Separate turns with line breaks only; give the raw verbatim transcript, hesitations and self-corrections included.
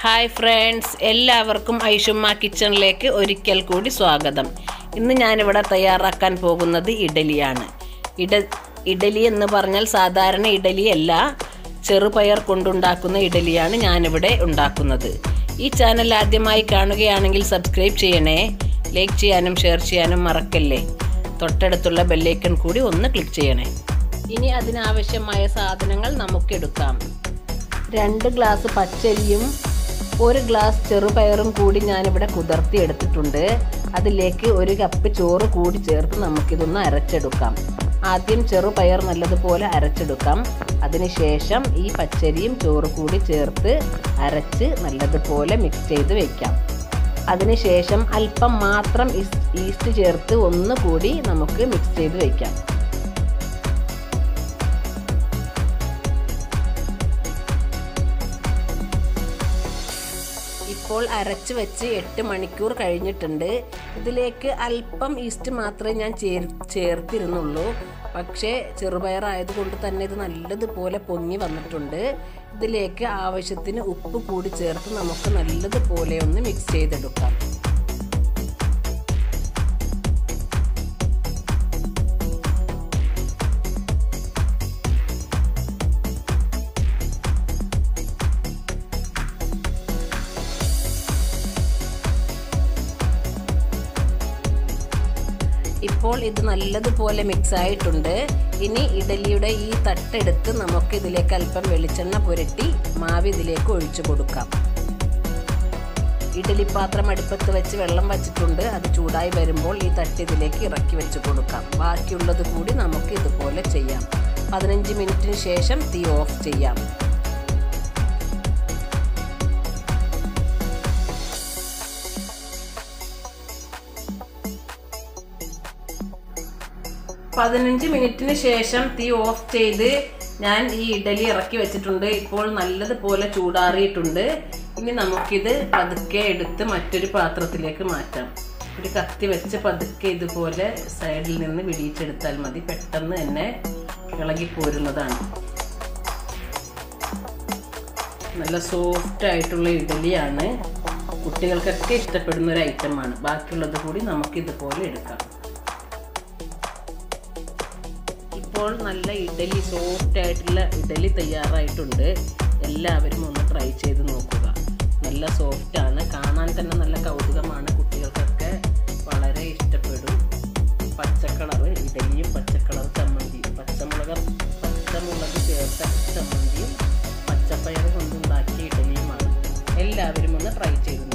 Hi friends, എല്ലാവർക്കും ഐഷുമ്മ കിച്ചണിലേക്ക് ഒരിക്കൽ കൂടി സ്വാഗതം. ഇന്ന് ഞാനിവിടെ തയ്യാറാക്കാൻ പോകുന്നത് ഇഡലിയാണ്. ഇഡ ഇഡലി എന്ന് പറഞ്ഞാൽ സാധാരണ ഇഡലിയല്ല, ചെറുപയർ കൊണ്ടുണ്ടാക്കുന്ന ഇഡലിയാണ് ഞാനിവിടെ ഉണ്ടാക്കുന്നത്. ഈ ചാനൽ ആദ്യമായി കാണുകയാണെങ്കിൽ സബ്സ്ക്രൈബ് ചെയ്യണേ, ലൈക്ക് ചെയ്യാനും ഷെയർ ചെയ്യാനും മറക്കല്ലേ. തൊട്ടടുത്തുള്ള ബെല്ലൈക്കൺ കൂടി ഒന്ന് ക്ലിക്ക് ചെയ്യണേ. ഇനി അതിനാവശ്യമായ സാധനങ്ങൾ നമുക്കെടുക്കാം. രണ്ട് ഗ്ലാസ് പച്ചരിയും ഒരു ഗ്ലാസ് ചെറുപയറും കൂടി ഞാനിവിടെ കുതിർത്തി എടുത്തിട്ടുണ്ട്. അതിലേക്ക് ഒരു കപ്പ് ചോറ് കൂടി ചേർത്ത് നമുക്കിതൊന്ന് അരച്ചെടുക്കാം. ആദ്യം ചെറുപയർ നല്ലതുപോലെ അരച്ചെടുക്കാം. അതിനുശേഷം ഈ പച്ചരിയും ചോറ് കൂടി ചേർത്ത് അരച്ച് നല്ലതുപോലെ മിക്സ് ചെയ്ത് വയ്ക്കാം. അതിനുശേഷം അല്പം മാത്രം ഈസ്റ്റ് ചേർത്ത് ഒന്നുകൂടി നമുക്ക് മിക്സ് ചെയ്ത് വയ്ക്കാം. ഇപ്പോൾ അരച്ച് വെച്ച് എട്ട് മണിക്കൂർ കഴിഞ്ഞിട്ടുണ്ട്. ഇതിലേക്ക് അല്പം ഈസ്റ്റ് മാത്രമേ ഞാൻ ചേർ ചേർത്തിരുന്നുള്ളൂ പക്ഷേ ചെറുപയറായതുകൊണ്ട് തന്നെ ഇത് നല്ലതുപോലെ പൊങ്ങി വന്നിട്ടുണ്ട്. ഇതിലേക്ക് ആവശ്യത്തിന് ഉപ്പ് കൂടി ചേർത്ത് നമുക്ക് നല്ലതുപോലെ ഒന്ന് മിക്സ് ചെയ്തെടുക്കാം. ഇപ്പോൾ ഇത് നല്ലതുപോലെ മിക്സ് ആയിട്ടുണ്ട്. ഇനി ഇഡലിയുടെ ഈ തട്ടെടുത്ത് നമുക്ക് ഇതിലേക്ക് അല്പം വെളിച്ചെണ്ണ പുരട്ടി മാവ് ഇതിലേക്ക് ഒഴിച്ചു കൊടുക്കാം. ഇഡലി പാത്രം അടുപ്പത്ത് വെച്ച് വെള്ളം വച്ചിട്ടുണ്ട്. അത് ചൂടായി വരുമ്പോൾ ഈ തട്ട് ഇതിലേക്ക് ഇറക്കി വെച്ച് കൊടുക്കാം. ബാക്കിയുള്ളത് കൂടി നമുക്ക് ഇതുപോലെ ചെയ്യാം. പതിനഞ്ച് മിനിറ്റിന് ശേഷം തീ ഓഫ് ചെയ്യാം. പതിനഞ്ച് മിനിറ്റിന് ശേഷം തീ ഓഫ് ചെയ്ത് ഞാൻ ഈ ഇഡലി ഇറക്കി വെച്ചിട്ടുണ്ട്. ഇപ്പോൾ നല്ലതുപോലെ ചൂടാറിയിട്ടുണ്ട്. ഇനി നമുക്കിത് പതുക്കെ എടുത്ത് മറ്റൊരു പാത്രത്തിലേക്ക് മാറ്റാം. ഒരു കത്തി വെച്ച് പതുക്കെ ഇതുപോലെ സൈഡിൽ നിന്ന് വിടിയിച്ചെടുത്താൽ മതി. പെട്ടെന്ന് തന്നെ ഇളകി പോരുന്നതാണ്. നല്ല സോഫ്റ്റ് ആയിട്ടുള്ള ഇഡലിയാണ്. കുട്ടികൾക്കൊക്കെ ഇഷ്ടപ്പെടുന്ന ഒരു ഐറ്റമാണ്. ബാക്കിയുള്ളത് കൂടി നമുക്ക് ഇതുപോലെ എടുക്കാം. ഇപ്പോൾ നല്ല ഇഡലി, സോഫ്റ്റ് ആയിട്ടുള്ള ഇഡലി തയ്യാറായിട്ടുണ്ട്. എല്ലാവരും ഒന്ന് ട്രൈ ചെയ്ത് നോക്കുക. നല്ല സോഫ്റ്റ് ആണ്, കാണാൻ തന്നെ നല്ല കൗതുകമാണ്. കുട്ടികൾക്കൊക്കെ വളരെ ഇഷ്ടപ്പെടും. പച്ചക്കളറ് ഇഡലിയും പച്ചക്കളർ ചമ്മന്തിയും, പച്ചമുളക് പച്ചമുളക് ചേർത്ത ചമ്മന്തിയും പച്ചപ്പയർ കൊണ്ടുണ്ടാക്കിയ ഇഡലിയുമാണ്. എല്ലാവരും ഒന്ന് ട്രൈ ചെയ്ത്